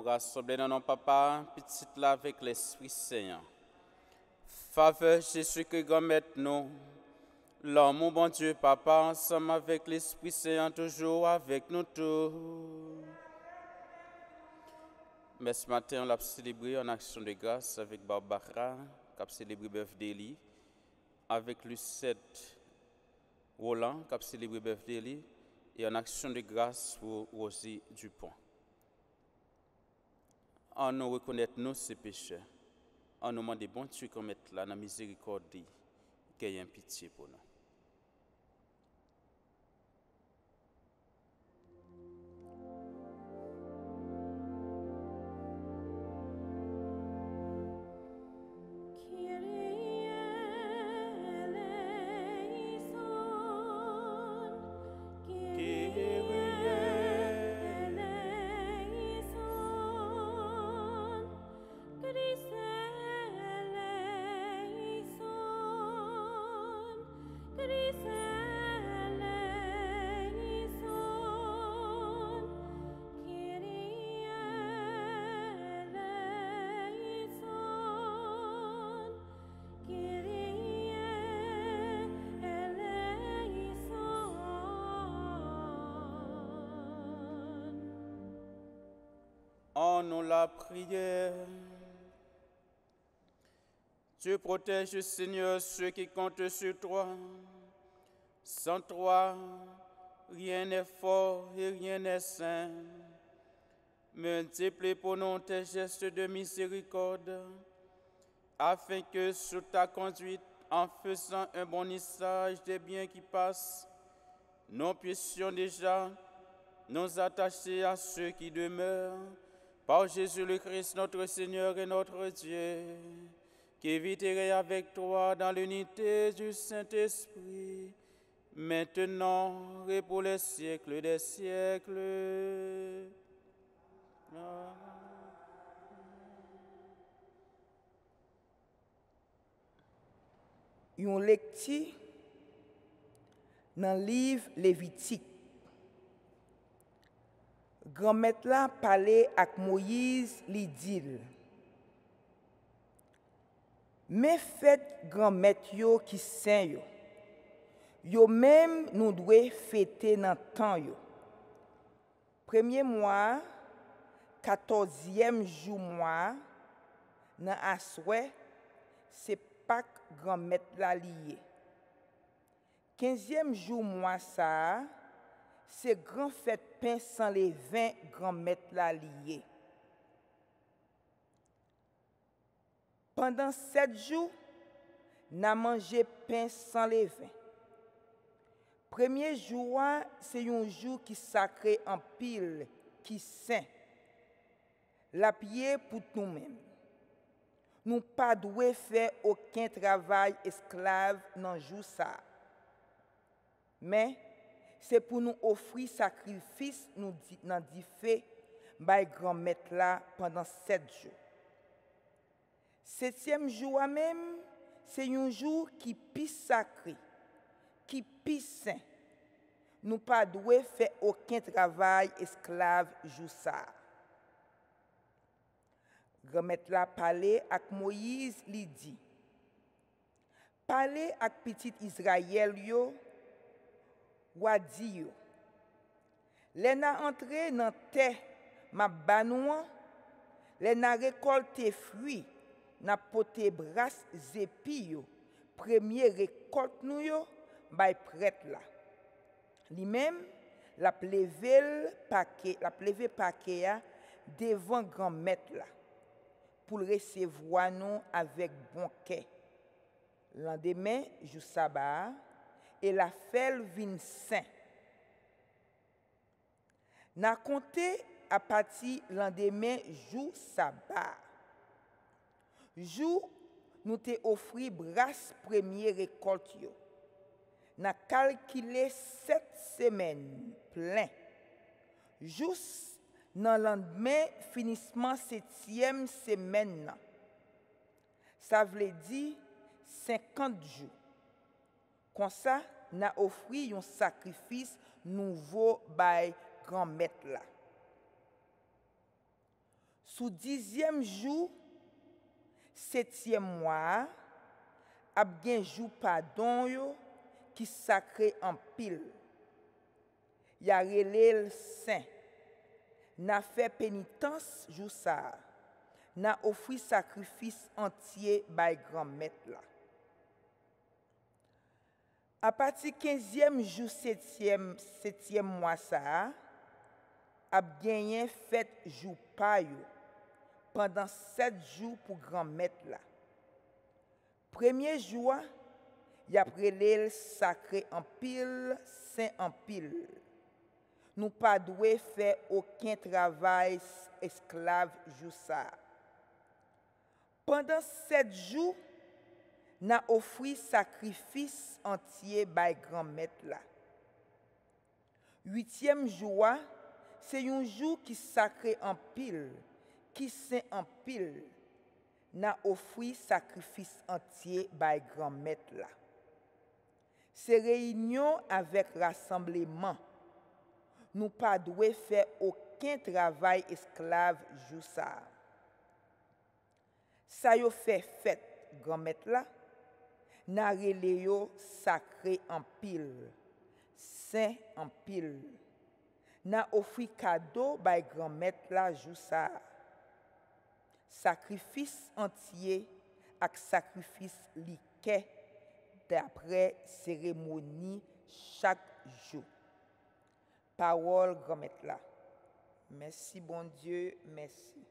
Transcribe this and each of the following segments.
rassemblés dans nos papas, petites là avec l'Esprit Saint. Faveur Jésus-Christ, grand-mère nous. L'homme, mon bon Dieu, Papa, ensemble avec l'Esprit Saint, toujours avec nous tous. Mais ce matin, on a célébré en action de grâce avec Barbara, qui a célébré birthday, avec Lucette Roland, qui a célébré birthday, et en action de grâce pour Rosie Dupont. En nous reconnaître nos ces pécheurs, en nous demandant bon Dieu qu'on mette là dans la miséricorde, qu'il y ait pitié pour nous. En nous la prière. Dieu protège, Seigneur, ceux qui comptent sur toi. Sans toi, rien n'est fort et rien n'est saint. Multiplie pour nous tes gestes de miséricorde, afin que sous ta conduite, en faisant un bon usage des biens qui passent, nous puissions déjà nous attacher à ceux qui demeurent, par Jésus le Christ, notre Seigneur et notre Dieu, qui vit avec toi dans l'unité du Saint-Esprit, maintenant et pour les siècles des siècles. Amen. Une lecture dans le livre Lévitique. Grand-mère là parlait avec Moïse, li dit: mais faites grand-mère yo qui saint yo. Yo même nous devons fêter dans temps yo. Premier mois, 14e jour mois, dans Asoué, c'est Pâques grand-mère la lié. 15e jour mois ça, c'est grand fête pain sans les 20 grand-mère la lié. Pendant 7 jours, n'a mangé pain sans les 20. Premier jour, c'est un jour qui sacré en pile, qui saint. La pied pour nous-mêmes. Nous pas doué faire aucun travail esclave dans le jour ça. Mais c'est pour nous offrir sacrifice nous dans dit fait by grand-mère là pendant 7 jours. 7e jour même, c'est un jour qui plus sacré, qui plus saint. Nous pas doué faire aucun travail esclave jour ça. Grand-mère là parler avec Moïse, lui dit: parler avec petit Israël yo, wa di yo. Les na entré dans terre ma banouan, les na récolté fruits, na poté bras épi yo. Premier récolte nou yo, bay prêtre là. Lui-même la plevé paquet devant grand-mère là pour recevoir nous avec bon cœur. Lendemain, jour sabbat, et la fête vin saint. N'a compté à partir lendemain jour sabbat. Jour nous te offri brasse première récolte yo. N'a calculé 7 semaines plein. Juste dans le lendemain finissement 7e semaine. Ça veut dire 50 jours. Comme ça, n'a offri un sacrifice nouveau by grand-mère là. Sous 10e jour, 7e mois, ap gen jou pardon yo qui sacré en pile. Ya relèl saint. N'a fait pénitence jou ça. N'a offri sacrifice entier by grand-mère là. À partir 15e jour 7e mois ça, ap genyen fête jou pa yo pendant 7 jours pour grand-mère là. Premier jour, y a relèl sacré en pile, saint en pile. Nous pas doué faire aucun travail esclave jou ça. Pendant 7 jours, n'a offri sacrifice entier by grand-mère là. 8e jour, c'est un jour qui sacré en pile, qui saint en pile. N'a offri sacrifice entier by grand-mère là. C'est réunion avec rassemblement. Nous pas doué faire aucun travail esclave jou ça. Ça yo fait fête grand-mère là. N'a relé yo sacré en pile, saint en pile. N'a offri cadeau by grand-mère là jou ça. Sacrifice entier ak sacrifice liqué d'après cérémonie chaque jour. Parole grand-mère là. Merci bon Dieu, merci.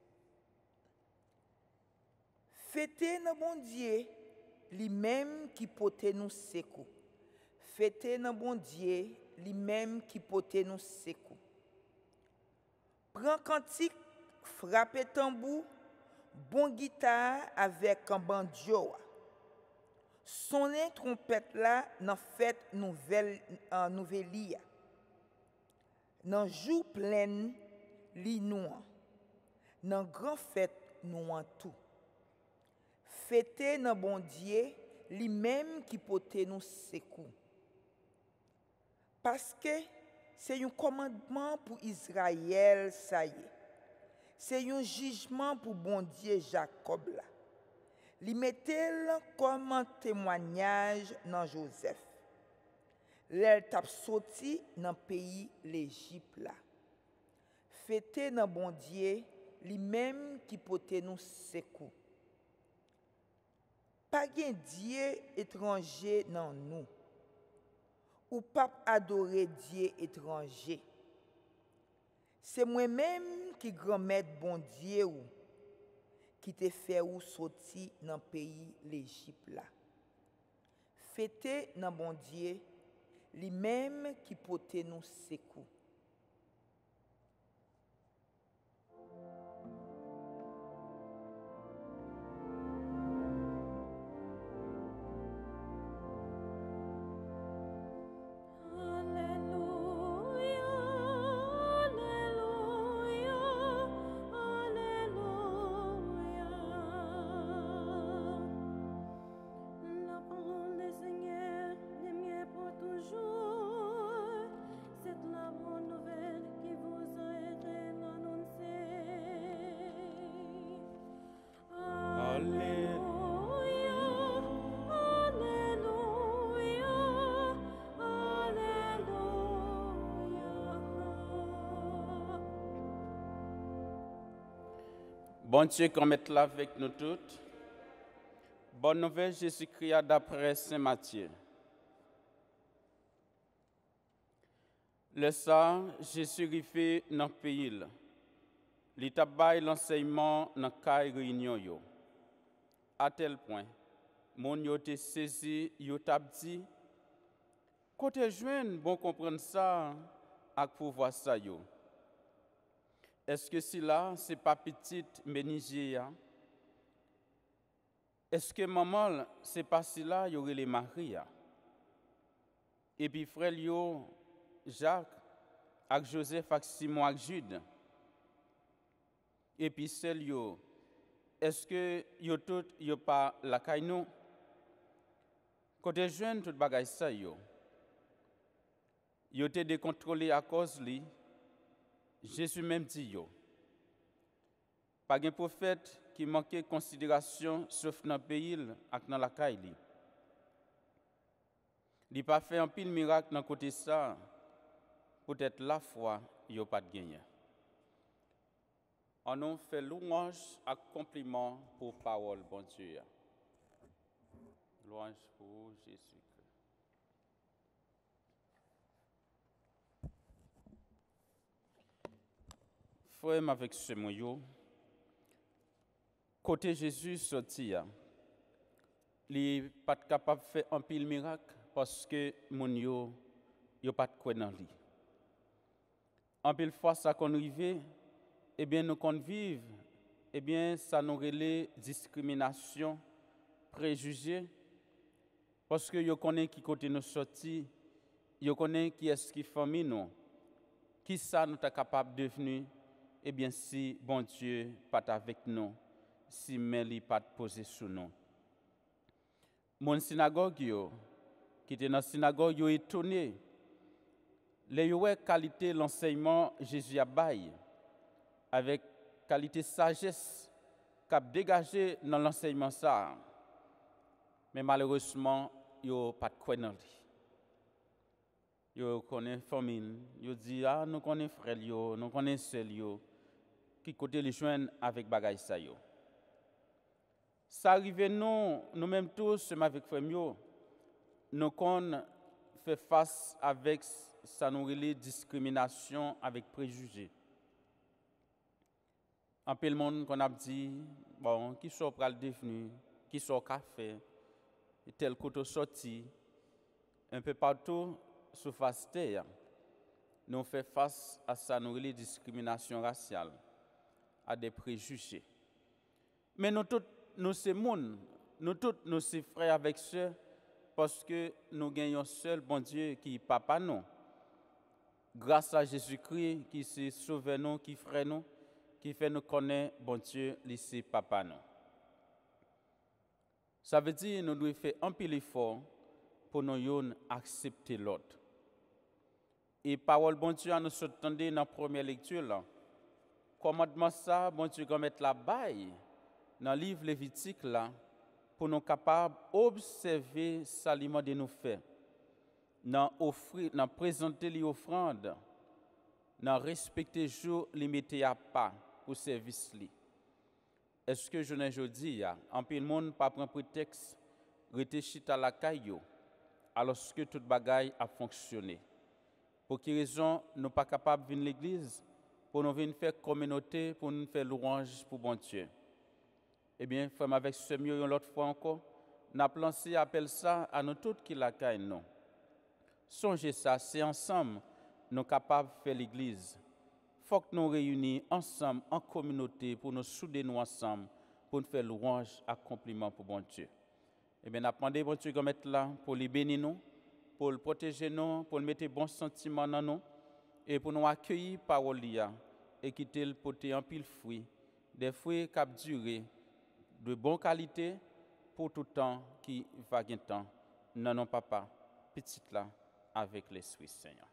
Fêtez nos bon Dieu, lui-même qui pote nous secours. Fêtez nos bon Dieu, lui-même qui pote nous secours. Prends cantique, frappez tambour, bon guitare avec un banjo. Sonnez trompette là dans fête nouvelle lia. Dans jour plein li nou. Dans grand fête nous en tout. Fêtez nan bon Dieu, lui-même qui pote nous secours. Parce que c'est un commandement pour Israël, ça y est. C'est un jugement pour bon Dieu Jacob là. Li mettel comme un témoignage dans Joseph. L'el tap sorti dans pays l'Égypte là. Fêtez nan bon Dieu, lui-même qui pote nous secours. Pas gen Dieu étranger dans nous. Ou pas adorer Dieu étranger. C'est moi-même qui grand-mère bon Dieu ou qui te fait ou sorti dans pays l'Égypte là. Fêtez dans bon Dieu, lui-même qui pote nous secours. Bon Dieu, qu'on mette là avec nous toutes. Bonne nouvelle, Jésus-Christ d'après Saint Matthieu. Le ça, Jésus arrivé dans le pays. Il tabaye l'enseignement dans la réunion. À tel point, mon yo te saisi, yo tap dit, côté joine, bon comprendre ça, ak pouvoir ça yo. Est-ce que si là, c'est pas petite Ménigia? Est-ce que maman, c'est pas si là, y aurait les Maria? Et puis frère yo, Jacques, avec Joseph, avec Simon, avec Jude. Et puis celle yo, est-ce que yo tout yo pas la kainou? Côté jeune tout bagay ça yo. Yo te décontrôlé à cause li. Jésus même dit yo. Pas un prophète qui manquait considération sauf dans le pays et dans la caille. Il n'a pas fait un pile miracle dans le côté ça, peut-être la foi, il n'a pas de gagné. On nous fait louange et compliment pour parole, bon Dieu. Louange pour Jésus. Frère, avec ce moyen, côté Jésus sorti, il n'est pas capable de faire un pile miracle parce que mon yo pas de quoi dans lui. En pile fois ça qu'on arrive, eh bien nous qu'on vive, eh bien ça nous relève discrimination, préjugés, parce que yo connaît qui côté nous sorti, yo connaît qui est-ce qui famille nous, qui ça nous est capable de devenir, eh bien si bon Dieu pas avec nous, si Meli pas posé sous nous. Mon synagogue yo, qui était dans la synagogue, yo étonné. Les qualité l'enseignement Jésus a bail avec qualité sagesse qu'a dégagé dans l'enseignement ça. Mais malheureusement, yo pas de quoi dans lui. Yo connaît famille, yo dit nous connaît frère yo, nous connaît sœur yo qui côté les joindre avec bagay ça yo. Ça arrive nous même tous avec frère yo, nous qu'on fait face avec ça nous relève discrimination avec préjugés. En peu le monde qu'on a dit bon qui sont pral devenu, qui sont café, tel côté sorti un peu partout sur face terre. Nous fait face à ça nous relève discrimination raciale, à des préjugés. Mais nous tous nous c'est monde, nous tous nous c'est frères avec sœurs parce que nous gagnons seul bon Dieu qui est papa nous. Grâce à Jésus-Christ qui s'est sauvé nous, qui frère nous, qui fait nous connaître bon Dieu, c'est papa nous. Ça veut dire que nous devons faire un peu l'effort pour nous accepter l'autre. Et parole bon Dieu, nous entendons dans la première lecture là. Commandement ça, bon Dieu, va mettre la baille dans le livre Lévitique là, pour nous capables d'observer l'aliment de nous faire, dans présenter les offrandes, dans respecter jour limité à pas au service li. Est-ce que je ne dis en peu de monde pas prend prétexte rete chita la caillou alors que toute bagaille a fonctionné. Pour quelle raison nous pas capables de venir à l'église pour nous venir faire communauté, pour nous faire louange pour bon Dieu. Eh bien, frère, avec ce mieux l'autre fois encore, nous avons lancé appel ça à nous tous qui la caille non. Songez ça, c'est ensemble nous capables de faire l'église. Il faut que nous réunissions ensemble en communauté pour nous souder nous ensemble pour nous faire louange, accomplissement pour bon Dieu. Eh bien, nous demandons bon Dieu de mettre là pour les bénir nous, pour le protéger nous, pour le mettre bons sentiments dans nous et pour nous accueillir parole et quitter le poté en pile fruit, des fruits qui durent de bonne qualité pour tout temps qui va gagner temps. Non, papa, petite là, avec l'Esprit Seigneur.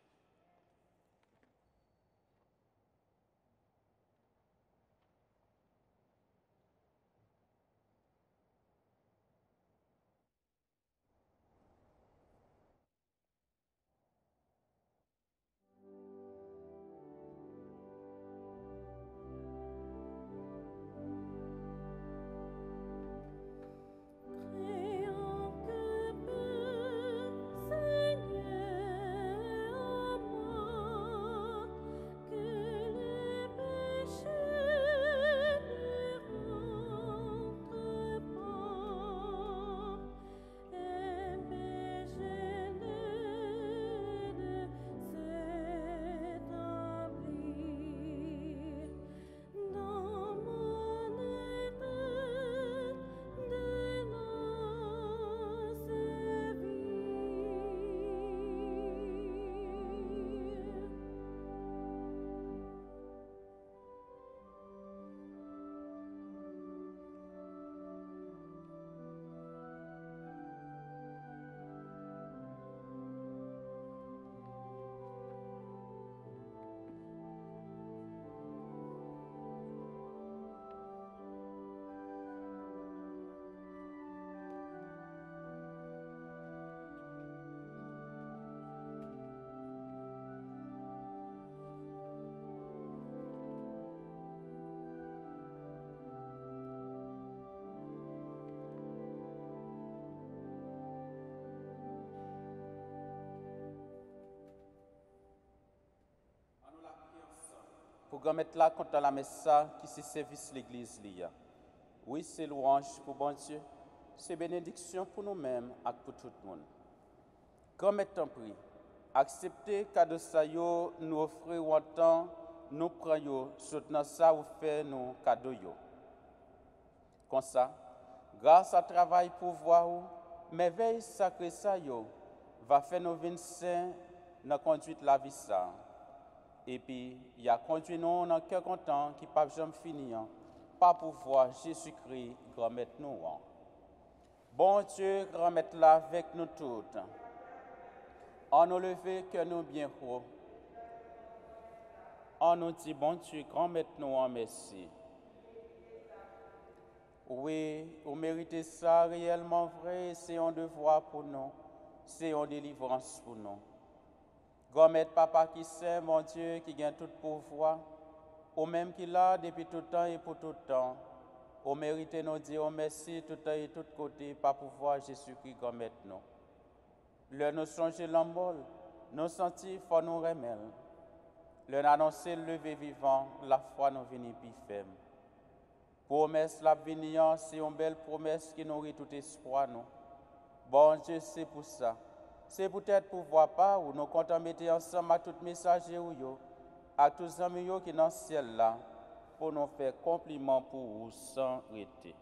Créant que peut, Seigneur, pour remettre là contre la messe qui se service l'église liya. Oui, c'est louange pour bon Dieu, c'est bénédiction pour nous-mêmes et pour tout le monde. Grand t'en prie, acceptez cadeau ça yo nous offrir en temps, nous prenons soutenant ça ou fait nos cadeaux yo. Comme ça, grâce à travail pour voir ou merveille sacrée ça yo va faire nos vins saints dans conduite la vie ça. Et puis, il y a conduit nous dans cœur content qui pas jamais finir, pas pouvoir Jésus-Christ remettre nous. Bon Dieu, remettre là avec nous toutes. En nous lever que nous bien haut. En nous dit, bon Dieu, remettre nous en merci. Oui, vous méritez ça réellement vrai, c'est un devoir pour nous, c'est une délivrance pour nous. Remettre papa qui sait, mon Dieu, qui gagne tout pouvoir, au même qu'il a depuis tout temps et pour tout temps. Vous méritez nous dire merci tout temps et tout côté, par pouvoir Jésus-Christ remettre nous. Le nous songer l'embol, nous sentir faut nous remettre. Le annoncer le lever vivant, la foi nous venir plus ferme. Promesse la venir, c'est une belle promesse qui nourrit tout espoir nous. Bon Dieu, c'est pour ça. C'est peut-être pour voir pas ou nous comptons mettre ensemble à tout messager ou yo, à tous les amis qui sont dans le ciel là, pour nous faire compliment pour vous sans arrêter.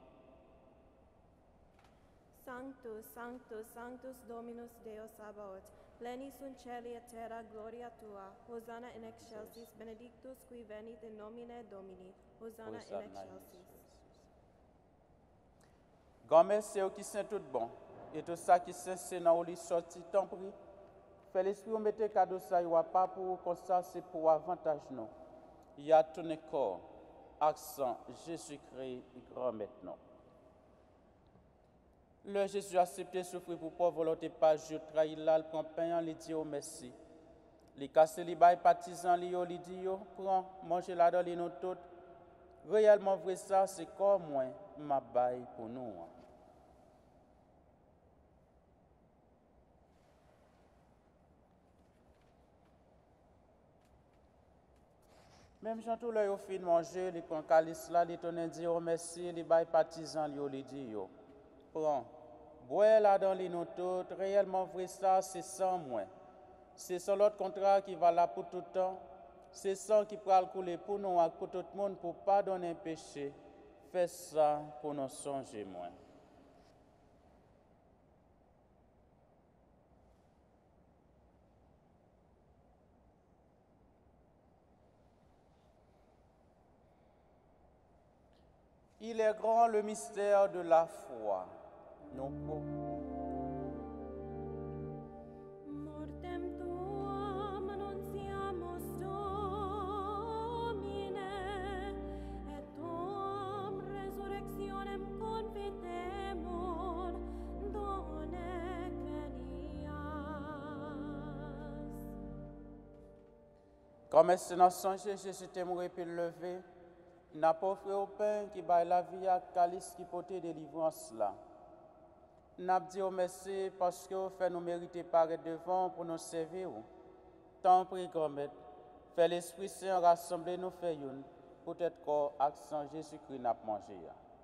Sanctus, Sanctus, Sanctus Dominus Deus Sabaoth, pleni sunt celi et terra gloria tua, Hosanna in excelsis, benedictus qui venit in nomine Domini, Hosanna in excelsis. Grand merci qui sont tout bon, et tout ça qui c'est dans le lit sorti, tant pis. Fait l'esprit, mettez cadeau ça, il n'y a pas pour comme ça, c'est pour avantage nous. Il y a tout le corps, accent Jésus-Christ, grand maintenant. Le Jésus a accepté souffrir pour pas volonté pas je trahir là, le prend pain, il dit au merci. Les casser les bails partisans, il dit prends, mangez là dans les nous toutes. Réellement vrai ça, c'est comme moi, ma baille pour nous. Même quand tout le fin de manger, les prend calice là, les tonnes dit oh merci, les bails partisans, il dit prends. Bois là dans les nous toutes, réellement vrai ça, c'est sans moi. C'est sans l'autre contrat qui va là pour tout le temps. C'est ça qui peut couler pour nous et pour tout le monde pour pardonner péché. Fais ça pour nous songer moins. Il est grand le mystère de la foi. Nous Mortem tuam annunciamus Domine, et tuam resurrectionem confitemur, donec venias. Comme c'est dans son Jésus t'es mort et puis levé, n'a pas offert au pain qui baille la vie à calice qui porte délivrance là. N'a dit merci parce que vous fait nous mériter paraître devant pour nous servir. Tant pis, grand-mère, fait l'Esprit Saint rassembler nous fait une, peut-être qu'au accent Jésus-Christ n'a pas mangé.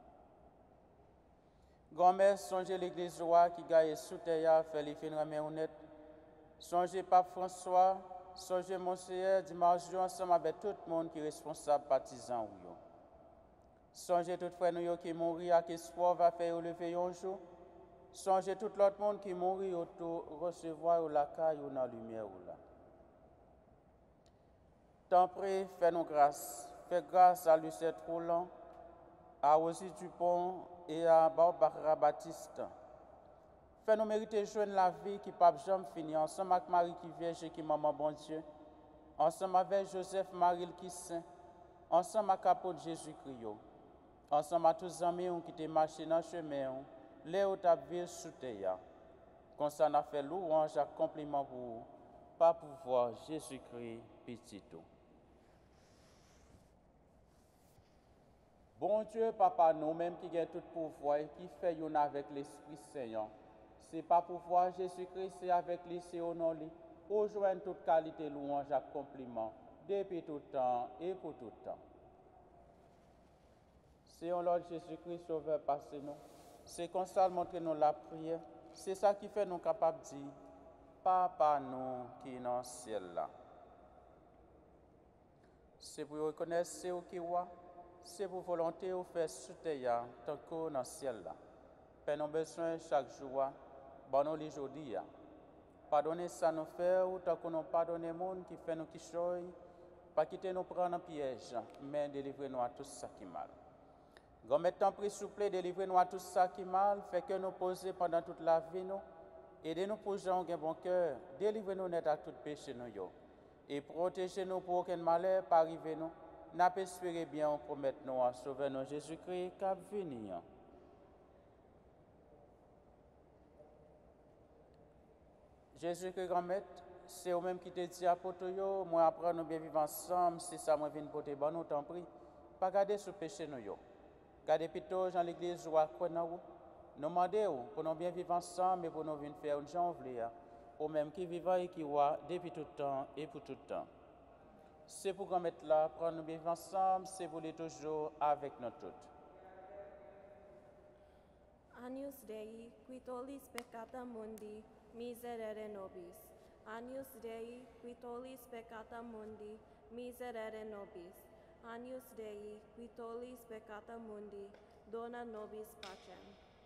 Grand-mère, songez l'église roi qui gagne sous terre, fait les fins de honnête. Songez Pape François, songez Monseigneur Dimanche ensemble avec tout le monde qui est responsable, partisan. Songez tout frère nous qui mourit à espoir va faire lever un jour. Songez tout l'autre monde qui mourit autour recevoir la caille ou dans la lumière. Tant pis, fais-nous grâce. Fais grâce à Lucette Roland, à Rosie Dupont et à Barbara Baptiste. Fais-nous mériter de joindre la vie qui ne peut jamais finir. Ensemble avec Marie qui Vierge et qui Maman Bon Dieu. Ensemble avec Joseph Marie qui Saint. Ensemble avec l'apôtre Jésus-Christ. Ensemble avec tous les amis qui te marché dans le chemin. Les autres villes sous terre. Comme ça, on a fait louange à compliment pour vous, par pouvoir Jésus-Christ, petit tout. Bon Dieu, Papa, nous-mêmes qui avons tout pouvoir et qui fait une avec l'Esprit Saint, c'est pas pouvoir Jésus-Christ, c'est avec lui, c'est au nom de lui. Rejoindre toute qualité louange à compliment. depuis tout temps et pour tout temps. Seigneur Lord Jésus-Christ, Sauveur, passez-nous. C'est comme ça montrer-nous la prière. C'est ça qui fait nous capables de dire, Papa nous qui est dans le ciel là. C'est pour reconnaître c'est où qui est, c'est pour volonté ou faire sous terre tant que dans le ciel là. Père, nos besoins chaque jour, bon nous les aujourd'hui. Pardonnez ça nous faire ou tant que nous pardonnez les gens qui fait nous qui choy, pas quitter nous prendre un piège, mais délivrez-nous à tout ça qui est mal. Grand maintenant, prie s'il vous plaît, délivrez-nous à tout ça qui est mal, fait que nous poser pendant toute la vie nous. Aidez-nous pour gens qui ont un bon cœur, délivrez-nous net à tout péché nous yo. Et protégez-nous pour aucun malheur pas arriver nous. N'a pas espéré bien on promet nous à sauver nous Jésus-Christ qui a venir. Jésus-Christ grand maître, c'est au même qui te dit à poto yo, moi après nous bien vivre ensemble, c'est ça moi viens porter bon nous t'en prie. Pas garder ce péché nous yo. Gardez plutôt dans l'église ou à quoi nous demandez pour nous bien vivre ensemble et pour nous venir faire une janvier, au même qui vivent et qui voit depuis tout temps et pour tout temps. C'est pour qu'on mette là, prendre nous bien vivre ensemble, c'est pour les toujours avec nous toutes. Agnus Dei, qui tollis peccata mundi, miserere nobis. Agnus Dei, qui tollis peccata mundi, miserere nobis. Agnus Dei, qui tollis peccata mundi, dona nobis pacem.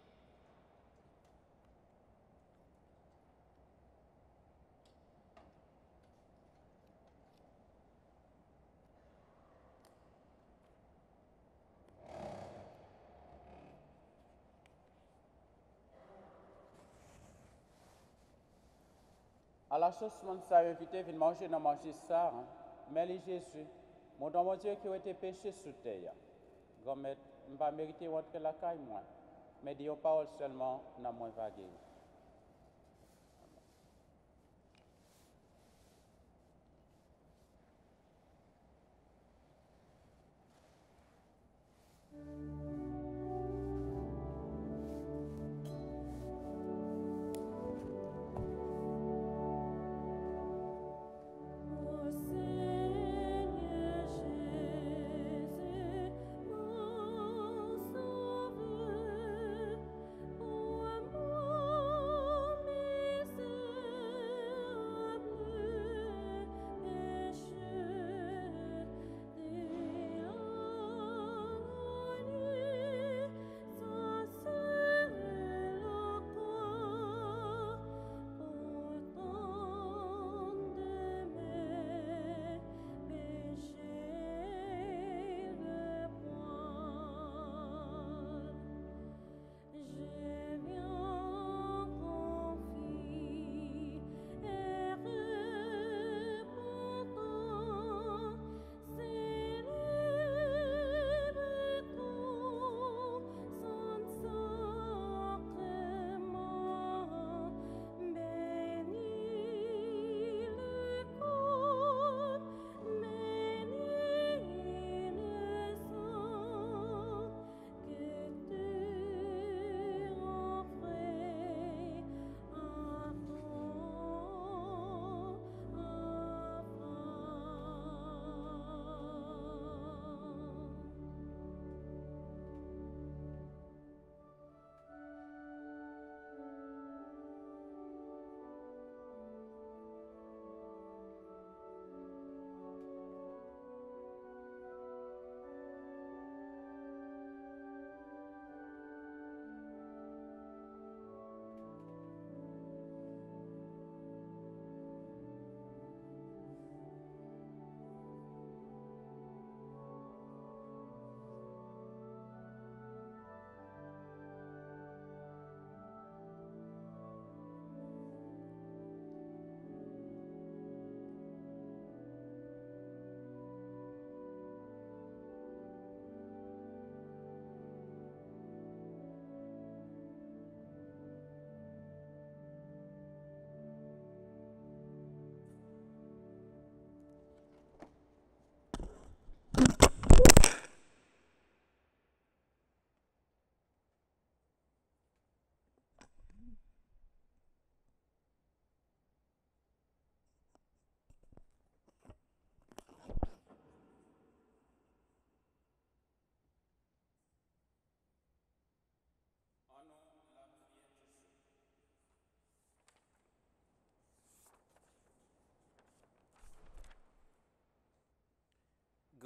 À la chose, mon ça invité de manger, dans manger ça, hein. Mais les Jésus, mon Dieu qui a été péché sous terre. Comme je ne pas mériter d'entrer la caille, moi. Mais Dieu parole seulement, n'a moins vagué. Mon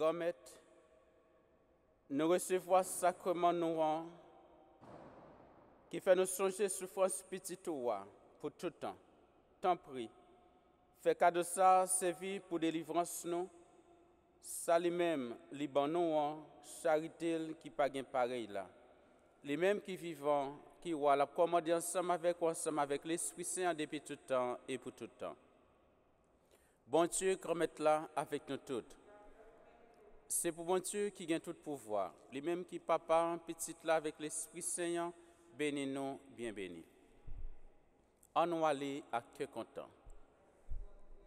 grand-maître, nous recevons sacrement nous qui fait nous songer souffrance petite pour tout temps. Tant pis, fait cadeau ça servir pour délivrance nous, ça lui-même, li ban nous charité qui pas gain pareil là. Les mêmes qui vivant, qui voient la commander ensemble avec l'Esprit Saint depuis tout temps et pour tout temps. Bon Dieu, remettre là avec nous toutes. C'est pour bon Dieu qui gagne tout pouvoir. Les mêmes qui papa, petit là avec l'Esprit Saint, bénis nous, bien bénis. En nous aller à cœur content.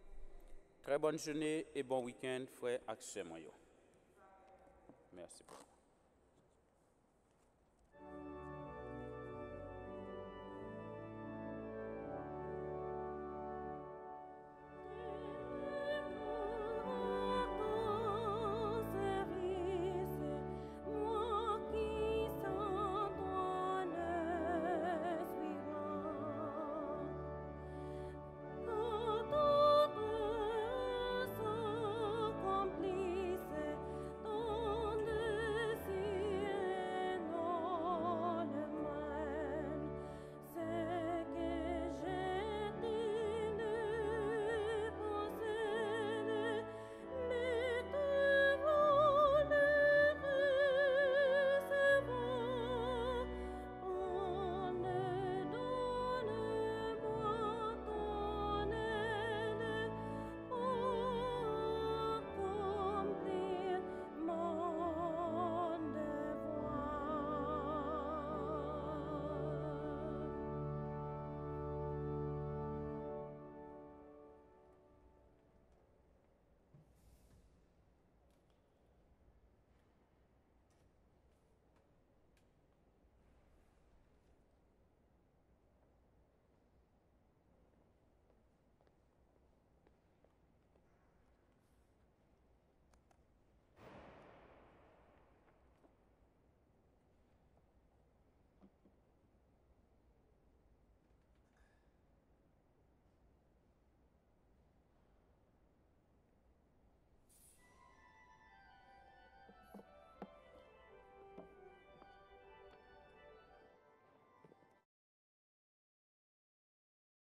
Très bonne journée et bon week-end, frère Axel Moyo. Merci beaucoup.